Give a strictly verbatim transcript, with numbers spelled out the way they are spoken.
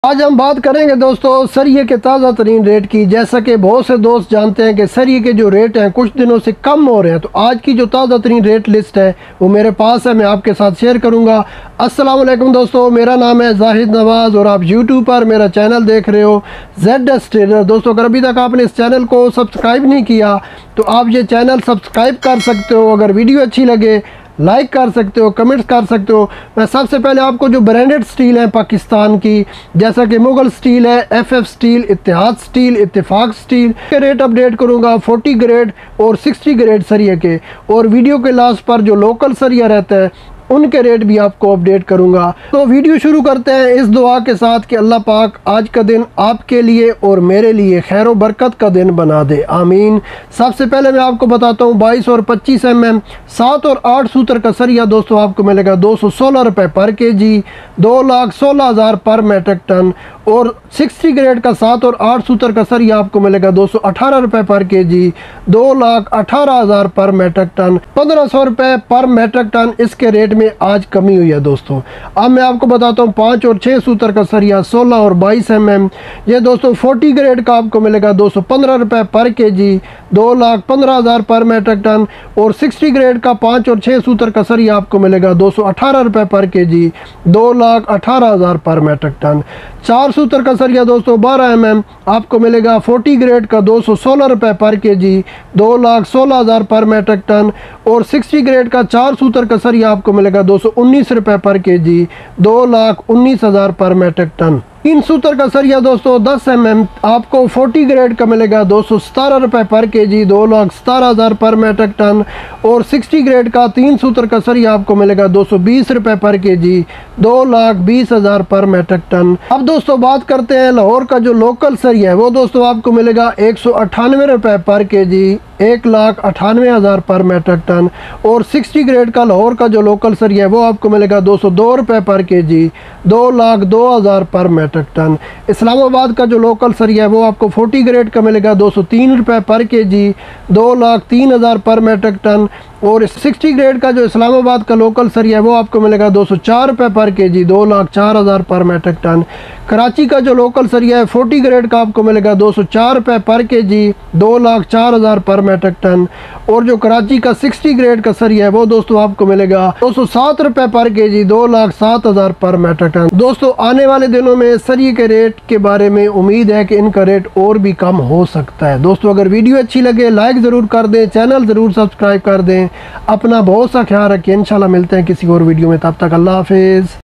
आज हम बात करेंगे दोस्तों सरिये के ताज़ा तरीन रेट की। जैसा कि बहुत से दोस्त जानते हैं कि सरिये के जो रेट हैं कुछ दिनों से कम हो रहे हैं, तो आज की जो ताज़ा तरीन रेट लिस्ट है वो मेरे पास है, मैं आपके साथ शेयर करूंगा। अस्सलाम वालेकुम दोस्तों, मेरा नाम है जाहिद नवाज़ और आप यूट्यूब पर मेरा चैनल देख रहे हो जेड एस ट्रेडर। दोस्तों अगर अभी तक आपने इस चैनल को सब्सक्राइब नहीं किया तो आप ये चैनल सब्सक्राइब कर सकते हो। अगर वीडियो अच्छी लगे लाइक कर सकते हो, कमेंट्स कर सकते हो। मैं सबसे पहले आपको जो ब्रांडेड स्टील है पाकिस्तान की, जैसा कि मुगल स्टील है, F F steel, Ittehad steel, Ittefaq steel के रेट अपडेट करूंगा, चालीस ग्रेड और साठ ग्रेड सरिये के। और वीडियो के लास्ट पर जो लोकल सरिया रहता है उनके रेट भी आपको अपडेट करूंगा। तो वीडियो शुरू करते हैं इस दुआ के साथ कि अल्लाह पाक आज का दिन आपके लिए और मेरे लिए खैर व बरकत का दिन बना दे, आमीन। सबसे पहले मैं आपको बताता हूँ बाईस और पच्चीस एम एम सात और आठ सूत्र का सरिया दोस्तों आपको मिलेगा दो सौ सोलह रुपये पर के जी, दो लाख सोलह हज़ार पर मेट्रिक टन। और साठ ग्रेड का सात और आठ सूत्र का सरिया आपको मिलेगा दो सौ अठारह रुपये पर के जी, दो लाख अठारह हज़ार पर मेट्रिक टन, पंद्रह सौ रुपये पर मेट्रिक टन। इसके रेट में आज कमी हुई है दोस्तों। अब मैं आपको बताता हूँ पाँच और छः सूत्र का सरिया सोलह और बाईस एम एम, ये दोस्तों चालीस ग्रेड का आपको मिलेगा दो सौ पंद्रह रुपये पर के जी, दो लाख पंद्रह हज़ार पर मेट्रिक टन। और साठ ग्रेड का पाँच और छः सूत्र का सरिया आपको मिलेगा दो सौ अठारह रुपये पर के जी, दो लाख अठारह हज़ार पर मेट्रिक टन। चार सूत्र का सरिया दोस्तों बारह एम एम आपको मिलेगा चालीस ग्रेड का दो सौ सोलह रुपये पर के जी, दो लाख सोलह हज़ार पर मेट्रिक टन। और साठ ग्रेड का चार सूत्र का सरिया आपको मिलेगा दो सौ उन्नीस रुपये पर के जी, दो लाख उन्नीस हज़ार पर मेट्रिक टन। तीन सूत्र का सरिया दोस्तों दस एम एम आपको चालीस ग्रेड का मिलेगा दो सौ सतारह रुपये पर के जी, दो लाख सतारह हज़ार पर मेट्रिक टन। और साठ ग्रेड का तीन सूत्र का सरिया आपको मिलेगा दो सौ बीस रुपये पर के जी, दो लाख बीस हज़ार पर मेट्रिक टन। अब दोस्तों बात करते हैं लाहौर का जो लोकल सरिया है, वो दोस्तों आपको मिलेगा एक सौ अट्ठानवे रुपये पर के जी, एक लाख अट्ठानवे हज़ार पर मेट्रिक टन। और साठ ग्रेड का लाहौर का जो लोकल सरिया है वो आपको मिलेगा दो सौ दो रुपये पर के जी, दो लाख दो हज़ार पर मेट्रिक टन। इस्लामाबाद का जो लोकल सरिया है वो आपको चालीस ग्रेड का मिलेगा दो सौ तीन रुपये पर के जी, दो लाख तीन हज़ार पर मेट्रिक टन। और साठ ग्रेड का जो इस्लामाबाद का लोकल सरिया है वो आपको मिलेगा दो सौ चार रुपये पर के जी, दो लाख चार हज़ार पर मेट्रिक टन। कराची का जो लोकल सरिया है चालीस ग्रेड का आपको मिलेगा दो सौ चार रुपये पर के जी, दो लाख चार हज़ार पर मेट्रिक टन। और जो कराची का साठ ग्रेड का सरिया है वो दोस्तों आपको मिलेगा दो सौ सात रुपये पर के जी, दो लाख सात हज़ार पर मेट्रिक टन। दोस्तों आने वाले दिनों में सरिये के रेट के बारे में उम्मीद है कि इनका रेट और भी कम हो सकता है। दोस्तों अगर वीडियो अच्छी लगे लाइक ज़रूर कर दें, चैनल ज़रूर सब्सक्राइब कर दें। अपना बहुत सा ख्याल रखिए, इंशाल्लाह मिलते हैं किसी और वीडियो में, तब तक अल्लाह हाफिज़।